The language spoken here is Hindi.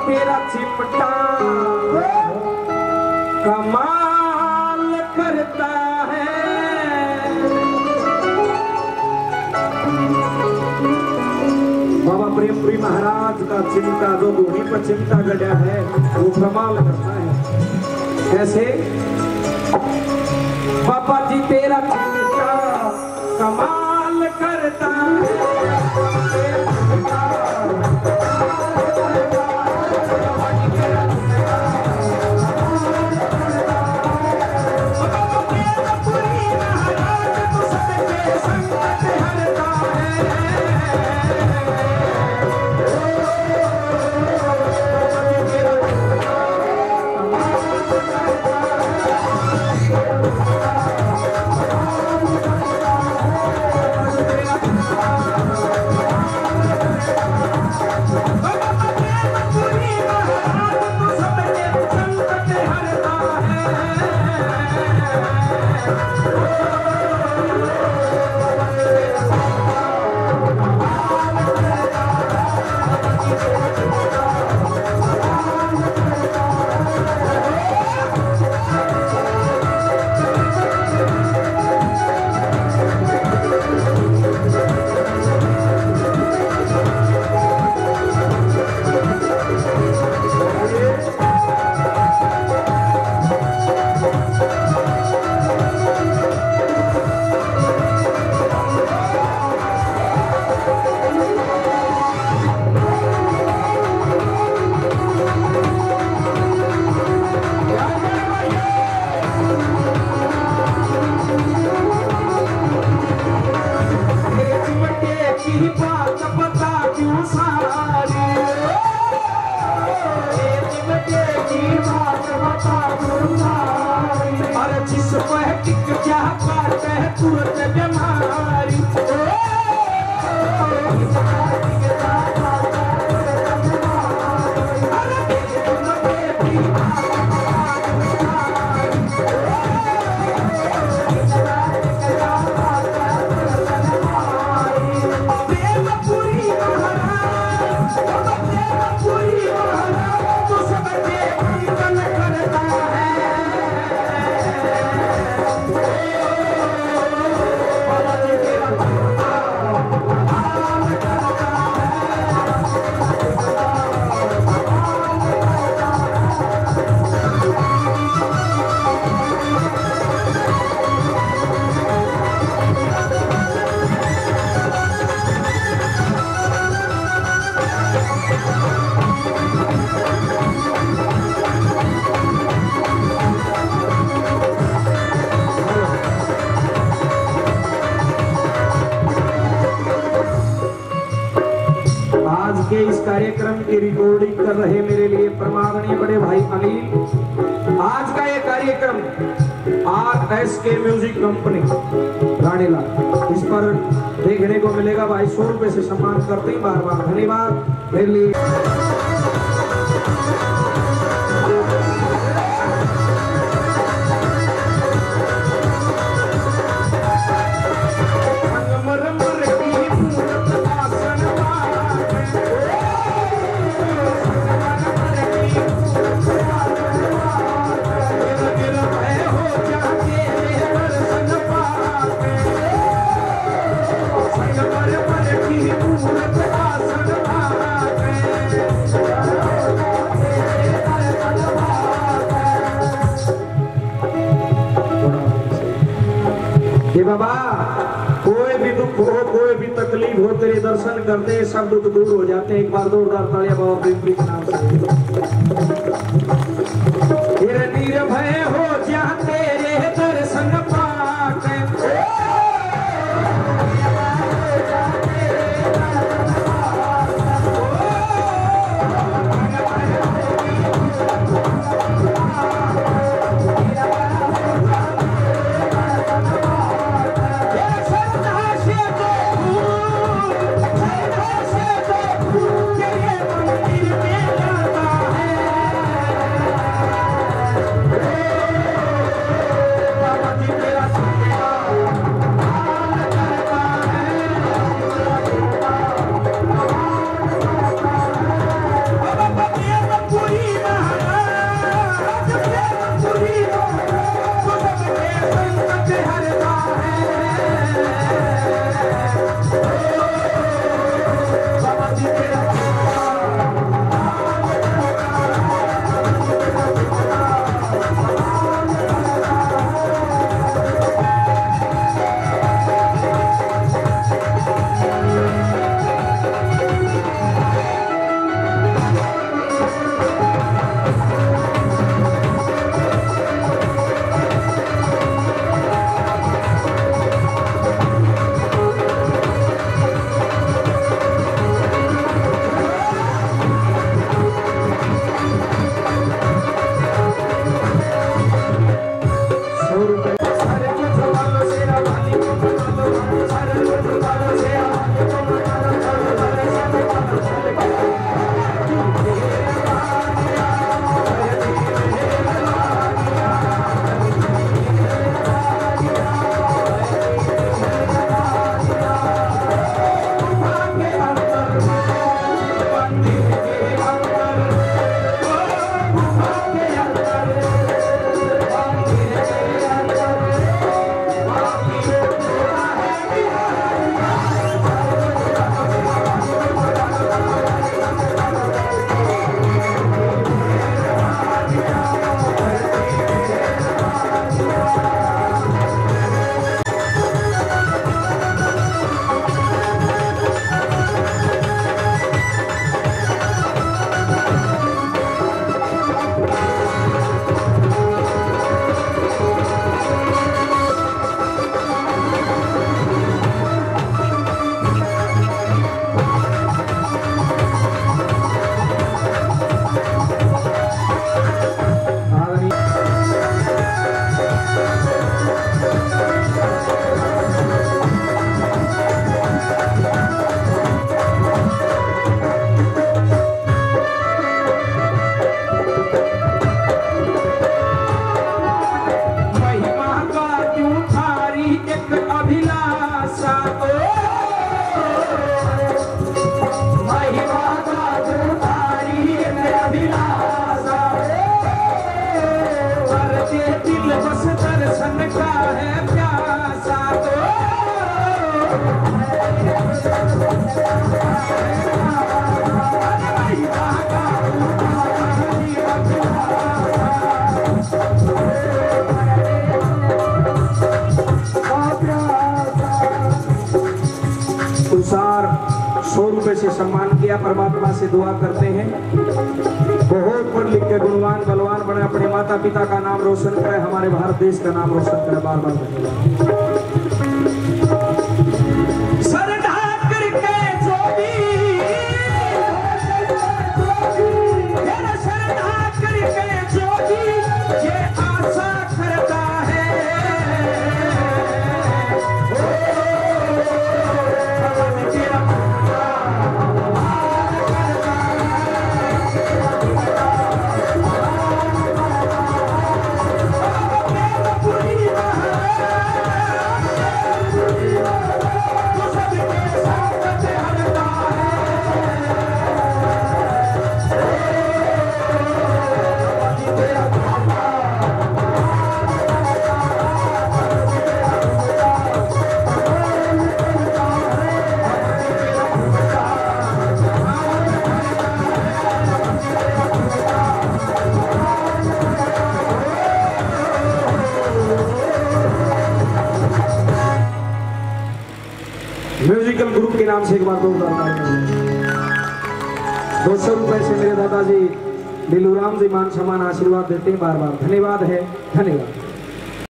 तेरा चिमटा कमाल करता है। बाबा प्रेमपुरी महाराज का चिमटा जो धोनी पर चिमटा गढ़ा है वो कमाल करता है। कैसे? बाबा जी तेरा चिमटा कमाल करता है। इस कार्यक्रम की रिकॉर्डिंग कर रहे मेरे लिए परमादरणीय बड़े भाई अनिल। आज का ये कार्यक्रम RSK म्यूजिक कंपनी रानीला, इस पर देखने को मिलेगा भाई 100 रुपए से सम्मान करते ही बार बार धन्यवाद मेरे लिए। ये बाबा कोई भी दुख हो, कोई भी तकलीफ हो, तेरे दर्शन करते सब दुख दूर हो जाते हैं। एक बार जोरदार तालियां बाबा प्रेमपुरी के नाम से। तेरे निर्भय हो जा तेरे दर्शन पाके, तुषार 100 रुपए से सम्मान किया। परमात्मा से दुआ करते हैं बहुत पढ़ लिख के गुणवान बलवान बने, अपने माता पिता का नाम रोशन करे, हमारे भारत देश का नाम रोशन करे। बार बार सर ढाक करके जोगी, सर ढाक करके जोगी ये आशा करता है म्यूजिकल ग्रुप के नाम से एक बार 200 रुपए से मेरे दादाजी दिलूराम जी मान सम्मान आशीर्वाद देते हैं। बार बार धन्यवाद है, धन्यवाद।